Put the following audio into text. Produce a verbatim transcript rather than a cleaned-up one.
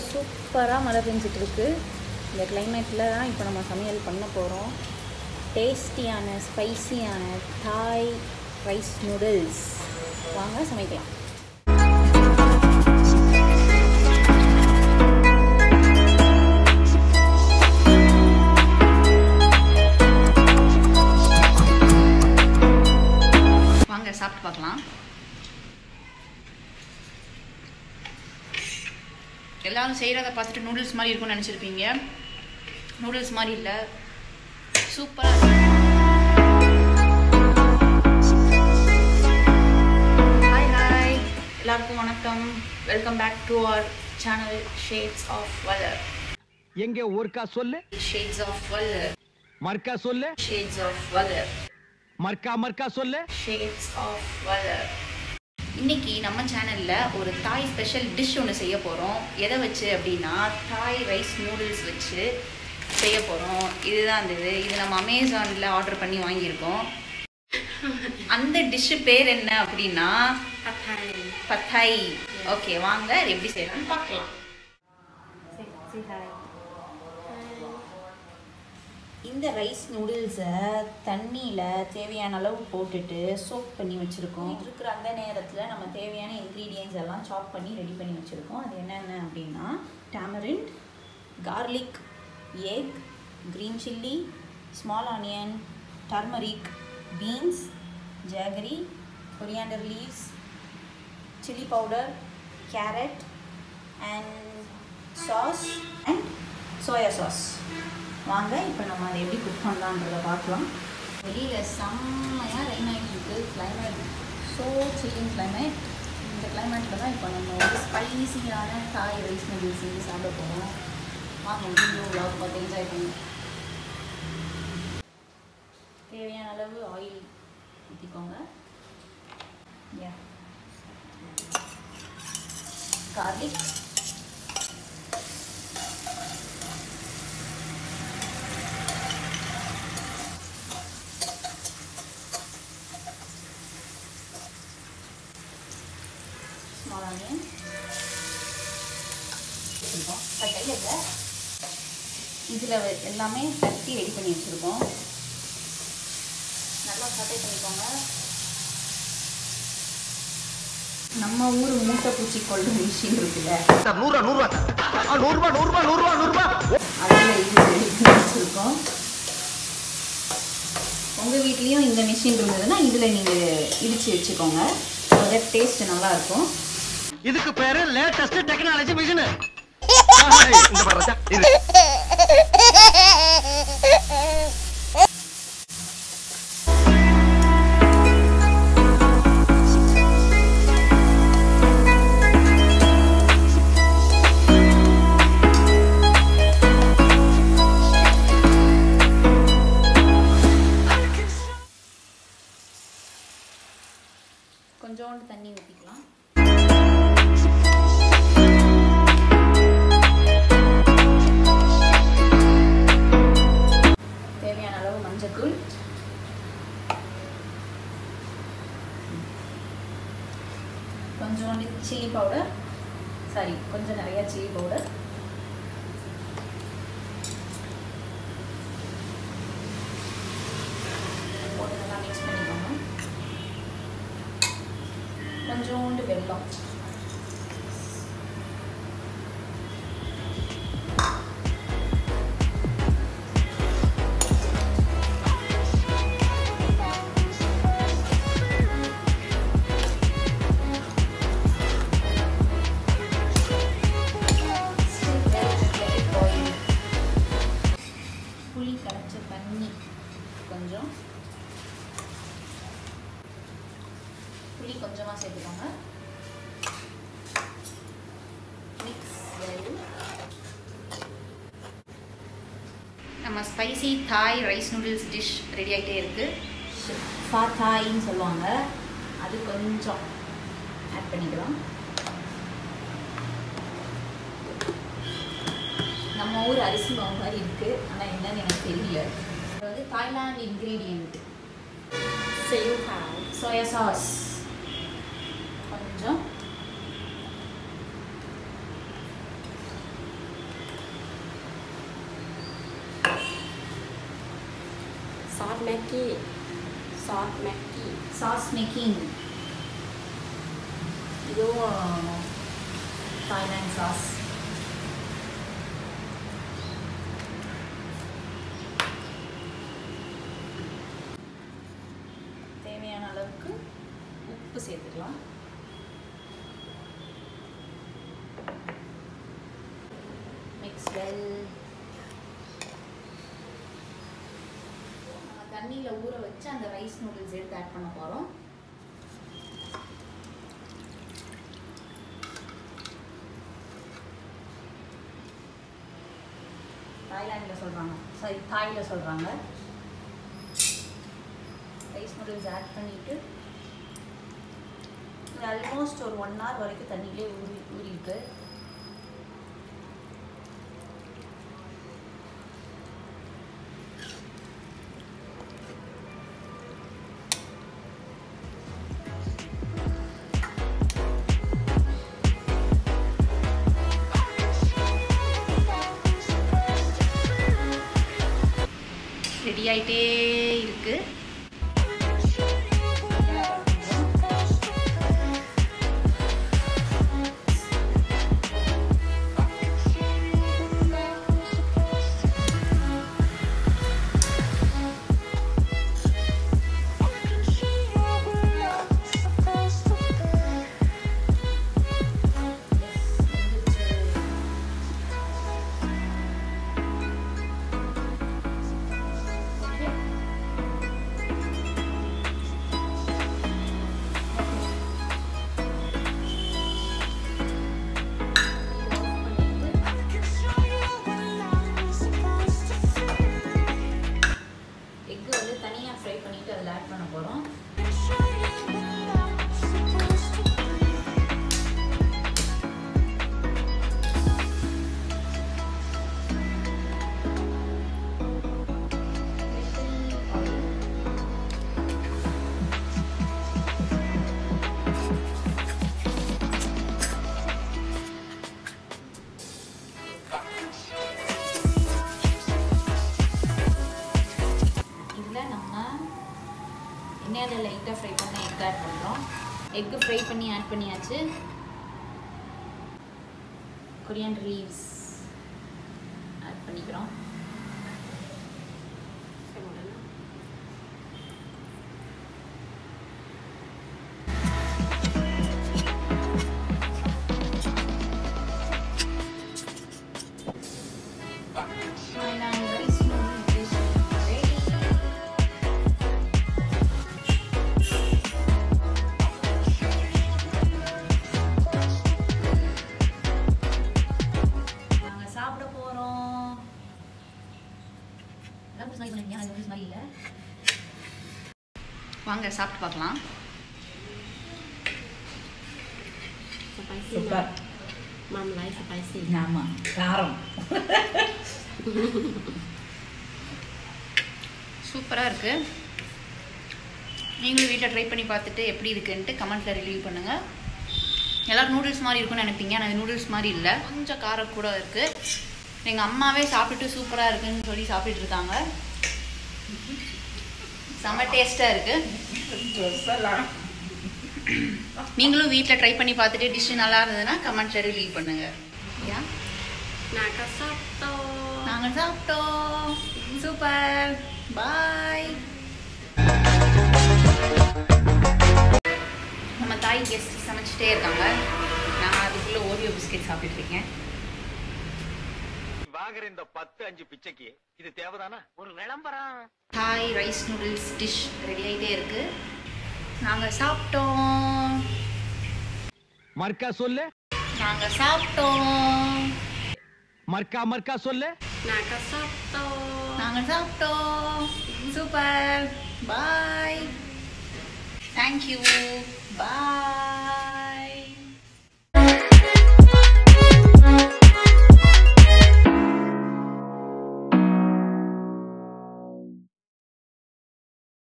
சூப்பராக மழை பெஞ்சிட்டு இருக்கு. இந்த கிளைமேட்டில் தான் இப்போ நம்ம சமையல் பண்ண போகிறோம். டேஸ்டியான ஸ்பைசியான தாய் ரைஸ் நூடுல்ஸ். வாங்க சமைக்கலாம். வாங்க சாப்பிட்டு பார்க்கலாம். எல்லாரும் செய்கிறத பார்த்துட்டு நூடுல்ஸ் மாதிரி இருக்கும்னு நினச்சிருப்பீங்க. நூடுல்ஸ் மாதிரி இல்லை, சூப்பராக. ஹாய் ஹாய் எல்லாருக்கும் வணக்கம். Welcome back to our channel shades of colour. எங்கே ஒருக்கா சொல்லு. Shades of வலர். மர்க்கா சொல்லு. Shades of வலர். மர்க்கா மர்க்கா சொல்லு. Shades of colour. இன்னைக்கு நம்ம சேனலில் ஒரு தாய் ஸ்பெஷல் டிஷ் ஒன்று செய்ய போகிறோம். எதை வச்சு அப்படின்னா தாய் ரைஸ் நூடுல்ஸ் வச்சு செய்ய போகிறோம். இதுதான் அந்த இது இது நம்ம அமேசானில் ஆர்டர் பண்ணி வாங்கியிருக்கோம். அந்த டிஷ்ஷு பேர் என்ன அப்படின்னா பத்தாய். பத்தாய். ஓகே, வாங்க அது எப்படி செய்யலாம்னு பார்க்கலாம். இந்த ரைஸ் நூடுல்ஸை தண்ணியில் தேவையான அளவு போட்டுட்டு சோக் பண்ணி வச்சுருக்கோம். இருக்கிற அந்த நேரத்தில் நம்ம தேவையான இன்க்ரீடியன்ஸ் எல்லாம் சாப் பண்ணி ரெடி பண்ணி வச்சுருக்கோம். அது என்னென்ன அப்படின்னா tamarind, garlic, egg, green chilli, small onion, turmeric, beans, jaggery, coriander leaves, chilli powder, carrot and sauce and soya sauce. வாங்க இப்போ நம்ம அதை எப்படி குக் பண்ணலான்றதை பார்க்கலாம். வெளியில் செம்மையாக ரெயின் ஆகிட்டு இருக்குது. Climate so chilling climate. இந்த கிளைமேட்டில் தான் இப்போ நம்ம வந்து ஸ்பைசியான தாய் ரைஸ் நூடுல்ஸ் செஞ்சு சாப்பிட போகிறோம். வாங்க வீடியோ விளாக் பார்த்து என்ஜாய் பண்ணுங்க. தேவையான அளவு ஆயில் ஊற்றிக்கோங்க. யா கார்லிக், ஸ்மால் ஆனியன் வச்சுருக்கோம். கையில் இல்லை, இதில் எல்லாமே தட்டி ரெடி பண்ணி வச்சுருக்கோம். நல்லா சட்டை பண்ணிக்கோங்க. நம்ம ஊர் மூட்டை பூச்சி கொள்ளும் மிஷின் இருக்குல்ல, நூறுரூவா நூறுரூவா நூறுரூவா நூறுரூவா நூறுரூவா நூறுரூவா அதில் இது ரெடி பண்ணி வச்சுருக்கோம். உங்கள் வீட்லேயும் இந்த மிஷின் இருந்ததுன்னா இதில் நீங்கள் இடித்து வச்சுக்கோங்க. அதோட டேஸ்ட் நல்லாயிருக்கும். இதுக்கு பேரு லேட்டஸ்ட் டெக்னாலஜி மிஷின். கொஞ்சோண்டு தண்ணி ஊற்றிக்கலாம். தேவையான அளவு மஞ்சள்தூள், கொஞ்சோண்டு சில்லி பவுடர், சாரி கொஞ்சம் நிறையா சில்லி பவுடர், போட்டு நல்லா மிக்ஸ் பண்ணிக்கோங்க. கொஞ்சோண்டு வெல்லம், புளி கரைச்ச தண்ணி கொஞ்சம், புளி கொஞ்சமாக சேர்த்துக்கோங்க. மிக்ஸ். நம்ம ஸ்பைசி தாய் ரைஸ் நூடுல்ஸ் டிஷ் ரெடி ஆகிட்டே இருக்குது. பாத்தாயின்னு சொல்லுவாங்க. அது கொஞ்சம் ஆட் பண்ணிக்கலாம். நம்ம ஊர் அரிசி மாவு மாதிரி இருக்குது, ஆனால் என்னன்னு எனக்கு தெரியல. இது வந்து தாய்லாந்து இன்க்ரீடியன்ட். சோயா சாஸ் கொஞ்சம், ซอสแม็กกี้ซอสแม็กกี้ sauce making இதுவும் Thailand sauce தேவையான அளவுக்கு உப்பு சேர்த்துக்கலாம் mix well நம்ம தண்ணியில் ஊற வச்சு அந்த ரைஸ் நூடுல்ஸ் எடுத்து ஆட் பண்ண போகிறோம் தாய்லாண்டில் சொல்கிறாங்க சாரி தாயில் சொல்கிறாங்க ரைஸ் நூடுல்ஸ் ஆட் பண்ணிவிட்டு இது ஆல்மோஸ்ட் ஒரு ஒன் ஹவர் வரைக்கும் தண்ணியிலே ஊறி ஊறிருக்கு ரெடி ஆகிட்டே இருக்கு எண்ணெயில் லைட்டாக ஃப்ரை பண்ண எக் ஆட் பண்ணுறோம் எக்கு ஃப்ரை பண்ணி ஆட் பண்ணியாச்சு கொரியாண்டர் லீவ்ஸ் ஆட் பண்ணிக்கிறோம் வாங்க சாப்பிட்டு பார்க்கலாம் சூப்பர் மாம் லைக் ஸ்பைசி ஆமாம் காரம் சூப்பராக இருக்குது நீங்களும் வீட்டில் ட்ரை பண்ணி பார்த்துட்டு எப்படி இருக்குன்ட்டு கமெண்ட்டில் ரிவ்யூ பண்ணுங்கள் எல்லோரும் நூடுல்ஸ் மாதிரி இருக்குன்னு நினைப்பீங்க ஆனால் நூடுல்ஸ் மாதிரி இல்லை கொஞ்சம் காரம் கூட இருக்குது எங்கள் அம்மாவே சாப்பிட்டுட்டு சூப்பராக இருக்குன்னு சொல்லி சாப்பிட்டுட்டு இருக்காங்க செம்ம டேஸ்ட்டாக இருக்குது நீங்களும் வீட்டில் ட்ரை பண்ணி பார்த்துட்டு டிஷ்ஷு நல்லா இருந்ததுன்னா கமெண்ட்ஸில் ரிவ்யூ பண்ணுங்கள் யா நாங்கள் சாப்பிட்டோம் நாங்கள் சாப்பிட்டோம் சூப்பர் பாய் நம்ம தாய் கெஸ்ட் சமைச்சிட்டே இருக்காங்க நான் அதுக்குள்ளே ஓரியோ பிஸ்கெட் சாப்பிட்டுருக்கேன் வாங்குற இந்த பத்து அஞ்சு பிச்சைக்கு இது தேவைதானா ஒரு விளம்பரம் தாய் ரைஸ் நூடுல்ஸ் டிஷ் ரெடி ஆகிட்டே இருக்கு நாங்கள் சாப்பிட்டோம் மர்க்கா சொல்லு நாங்கள் சாப்பிட்டோம் மர்க்கா மர்க்கா சொல்லு நாங்கள் சாப்பிட்டோம் நாங்கள் சாப்பிட்டோம் சூப்பர் பாய் தேங்க்யூ பாய்